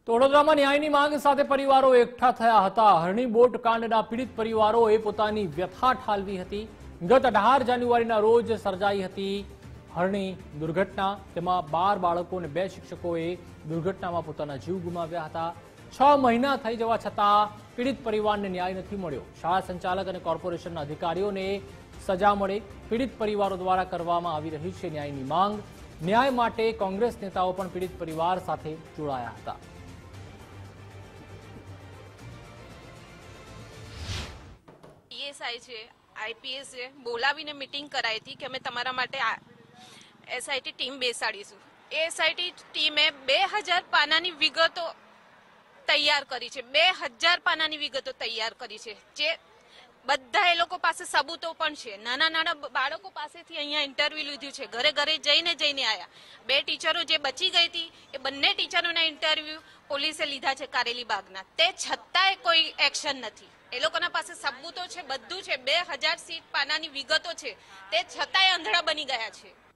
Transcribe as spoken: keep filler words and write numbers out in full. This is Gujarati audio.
તો વડોદરામાં ન્યાયની માંગ સાથે પરિવારો એકઠા થયા હતા। હરણી બોટ કાંડના પીડિત પરિવારોએ પોતાની વ્યથા ઠાલવી હતી। ગત અઢાર જાન્યુઆરીના રોજ સર્જાઈ હતી હરણી દુર્ઘટના। તેમાં બાર બાળકો અને બે શિક્ષકોએ દુર્ઘટનામાં પોતાના જીવ ગુમાવ્યા હતા। છ મહિના થઈ જવા છતાં પીડિત પરિવારને ન્યાય નથી મળ્યો। શાળા સંચાલક અને કોર્પોરેશનના અધિકારીઓને સજા મળે, પીડિત પરિવારો દ્વારા કરવામાં આવી રહી છે ન્યાયની માંગ। ન્યાય માટે કોંગ્રેસ નેતાઓ પણ પીડિત પરિવાર સાથે જોડાયા હતા। પીએસઆઈ છે, આઈપીએસ છે, બોલાવીને મીટિંગ કરાઈ હતી કે અમે તમારા માટે એસઆઈટી ટીમ બેસાડીશું। એ એસઆઈટી ટીમે બે હજાર પાનાની વિગતો તૈયાર કરી છે। બે હજાર પાનાની વિગતો તૈયાર કરી છે, જે બધા એ લોકો પાસે સબૂતો પણ છે। નાના નાના બાળકો પાસેથી અહીંયા ઇન્ટરવ્યુ લીધું છે, ઘરે ઘરે જઈને જઈને આવ્યા। બે ટીચરો જે બચી ગઈ હતી એ બંને ટીચરોના ઇન્ટરવ્યુ પોલીસે લીધા છે કારેલી બાગના, તે છતાંય કોઈ એક્શન નથી। એ લોકોના પાસે સબૂતો છે, બધું છે, બે હજાર સીટ પાનાની વિગતો છે, તે છતાંય અંધળા બની ગયા છે।